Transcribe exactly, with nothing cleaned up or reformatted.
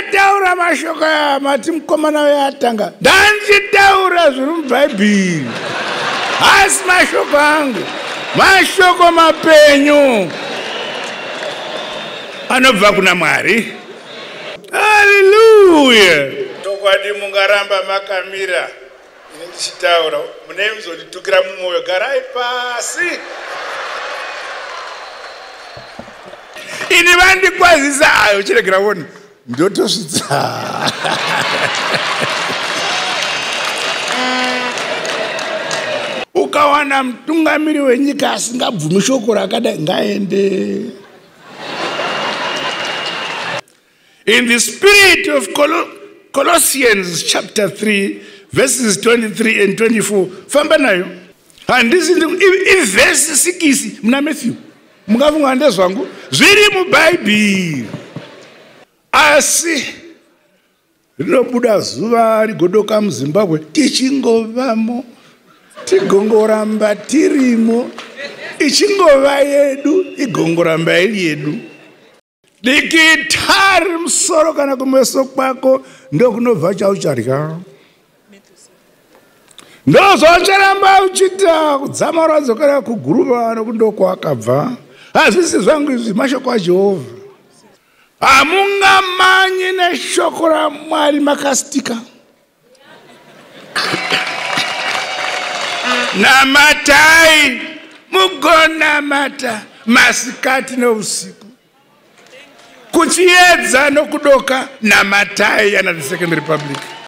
ndataura mashoko mati mukomana weyatanga ndanchitaura zviri mubhaibheri asi mashoko angu mashoko mapenyu anobva kuna Mwari. Haleluya. Tokwadi mungaramba makamira ini ndichitaura mune muzonditukira mumwoyo, garai pasi. Ini vandikwazisa ayo chiregera woni ndotosvitsa. Ukawana mutungamiri wenyika asingabvumi shoko rakadai ngaende. In the spirit of Col Colossians chapter three, verses twenty-three and twenty-four, famba nayo. Handisi i verse six muna Matthew. Mungafunga ndezvangu zviri muBhayibheri. Asi rinobuda zuva rigodoka muZimbabwe tichingovamo, tigongoramba tirimo, ichingova yedu, igongoramba iri yedu. Dikitari musoro kana kumeso kwako ndokunobva chaucharya. Ndozocharamba uchita kudzama radzokera kuguruva nokundoko akabva. Hazvisi zvangu izvi mashoko aJehovha. Hamungamanyi neshoko raMwari makasitika. Namatai mugonamata masikati nousiku. Kuchiedza nokudoka namatai ana the Second Republic.